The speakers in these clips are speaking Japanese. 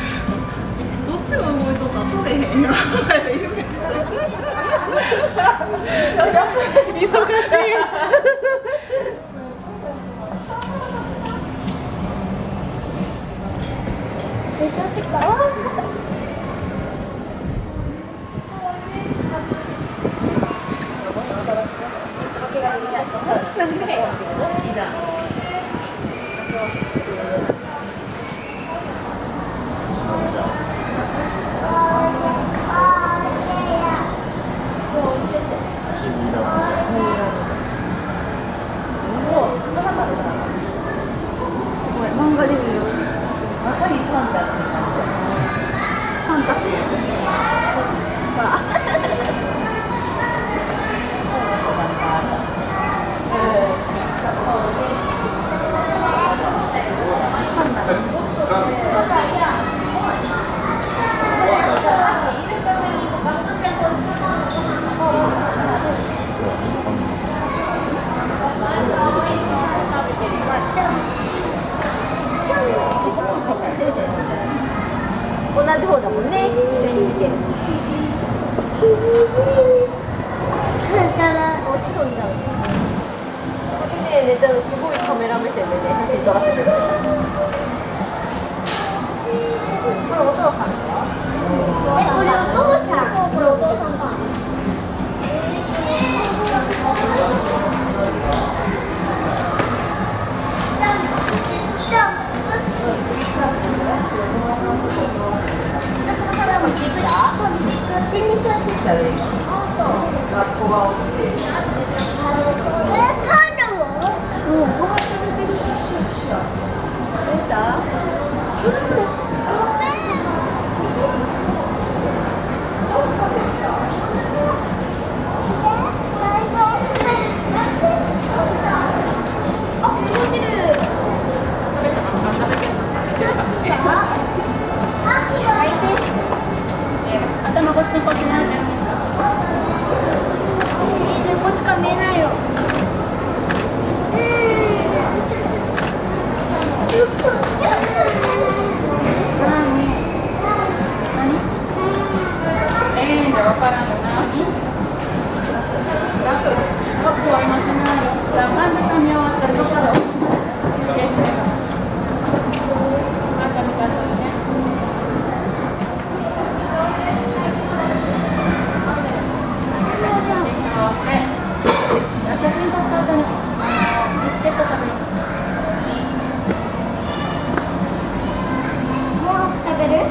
どっちも動いとったら取れへん。忙しい。 同じ方だもんね、一緒に見て。美味しそうになる。ね、多分すごいカメラ目線でね、写真撮らせてる。これお父さんか？これお父さん。これお父さんか。頭こっちこっちなんで。こっちから見えないよ。わからんのな。学校は今しないよ。患者さん見終わったらどこかで休憩してから。なんか見たらね。写真撮った後にビスケット食べる。もう食べる？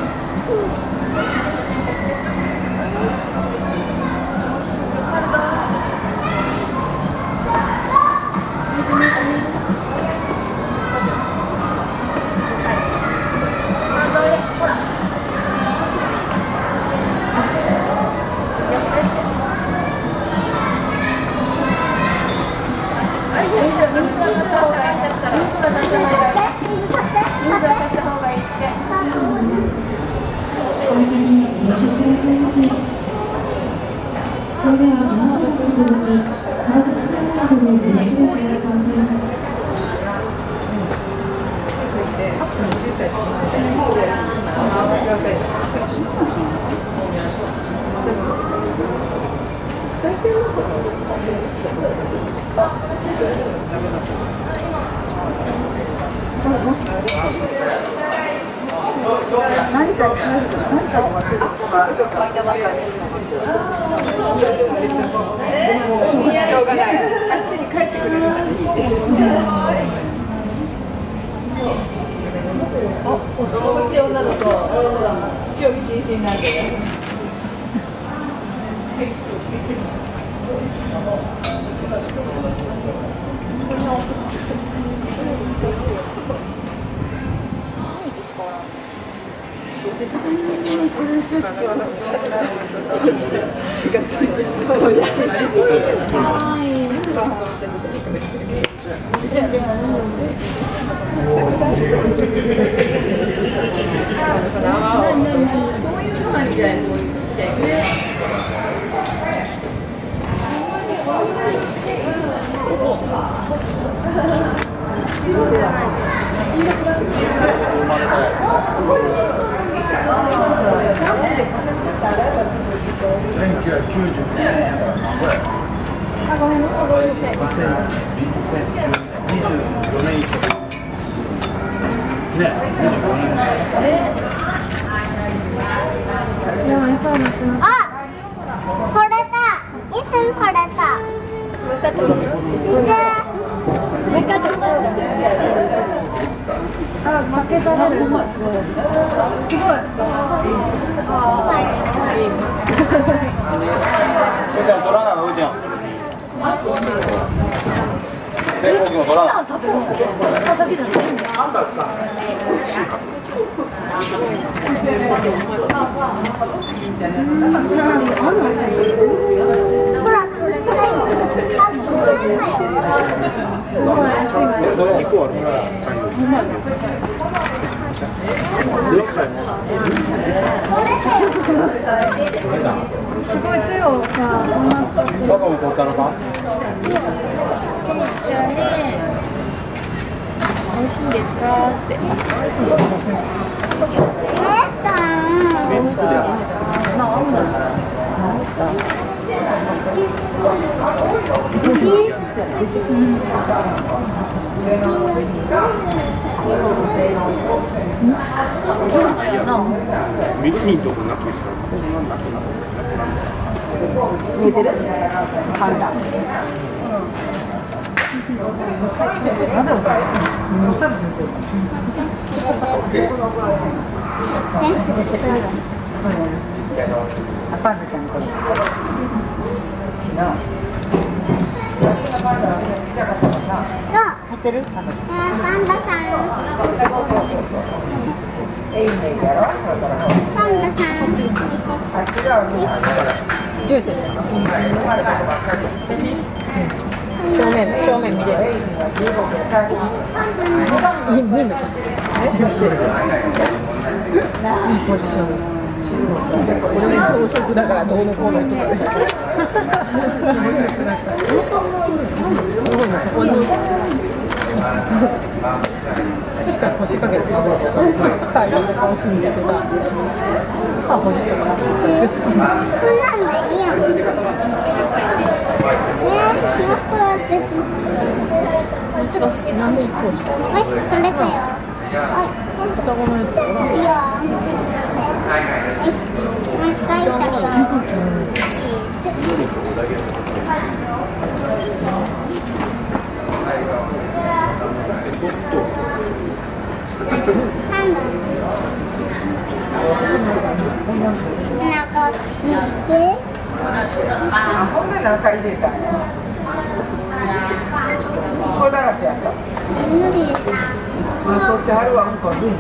しょうがない。あっちに帰ってくれるからいいです。おし女の子、興味津々なんでね。 あ、ごめんね。 あ、これだ。椅子これだ。 あ、負けたね。すごい。 取らないの、うちゃん。全国も取らない。 ほら、これだよ。あ、これだよ。 肉あるから。 すごい手をさ、 どこも取ったのか。 美味しいんですかって。 ミントもなくした。 見えてる？パンダ。あ、パンダちゃんこれ。入ってる？パンダさん。 パンダさん。 ジュース。正面見れる。見んのか。いいポジション。これ朝食だからどうのこうのとかで。すごいね、そこに。腰掛けて食べるとか、太陽の顔しに出てた。歯ほじったから。 こんなんでいいやん。ふわふわって。 こっちが好きなんでこうしたの？ はい、取れたよ。はい。 双子のやつだな。 いいよ。はい。もう一回取るよ。 ほんでなんか入れたんや。これだらけやった。 無理だ。 そっちあるわ、うんこ、うん、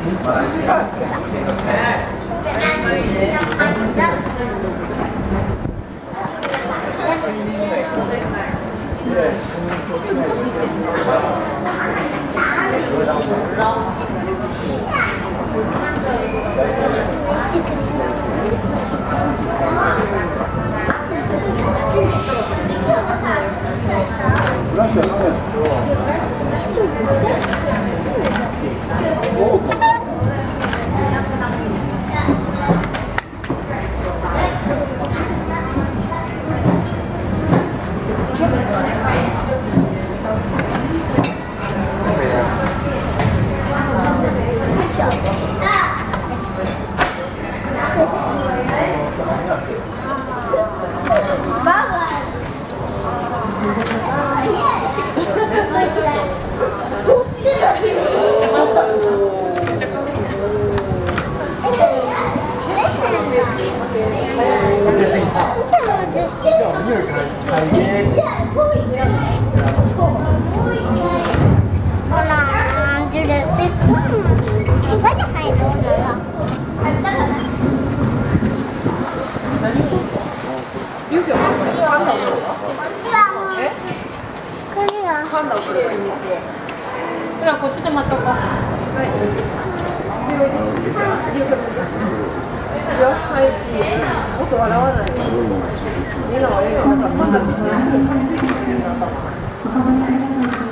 ほら、こっちで待っとこう。 もっと笑わない。みんなは笑顔だから、そんな